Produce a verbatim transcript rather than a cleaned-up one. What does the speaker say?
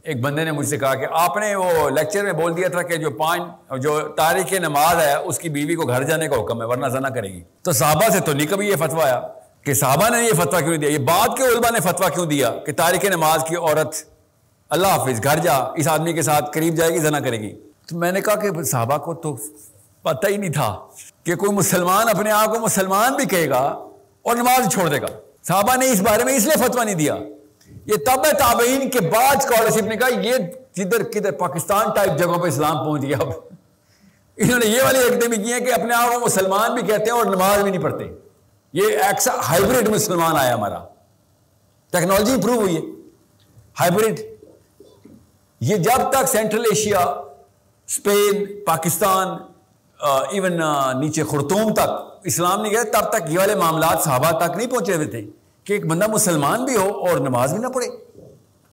एक बंदे ने मुझसे कहा कि आपने वो लेक्चर में बोल दिया था कि जो पांच जो तारीख नमाज है उसकी बीवी को घर जाने का हुक्म है वरना जना करेगी। तो साहबा से तो नहीं कभी ये फतवा आया कि साहबा ने ये फतवा क्यों दिया, ये बाद के उलमा ने फतवा क्यों दिया कि तारीख नमाज की औरत अल्लाह हाफिज घर जा, इस आदमी के साथ करीब जाएगी जना करेगी। तो मैंने कहा कि साहबा को तो पता ही नहीं था कि कोई मुसलमान अपने आप को मुसलमान भी कहेगा और नमाज छोड़ देगा। साहबा ने इस बारे में इसलिए फतवा नहीं दिया। ये तब ताबईन के बाद स्कॉलरशिप ने कहा ये किधर किधर पाकिस्तान टाइप जगहों पे इस्लाम पहुंच गया। अब इन्होंने ये वाली हरकतें भी की हैं कि अपने आप को मुसलमान भी कहते हैं और नमाज भी नहीं पढ़ते। ये एक्सा हाइब्रिड मुसलमान आया हमारा, टेक्नोलॉजी इंप्रूव हुई है, हाइब्रिड। ये जब तक central Asia, Spain, Pakistan, even नीचे खुर्तूम तक इस्लाम नहीं गया, तब तक ये वाले मामलात सहाबा तक नहीं पहुंचे हुए थे कि एक बंदा मुसलमान भी हो और नमाज भी ना पढ़े।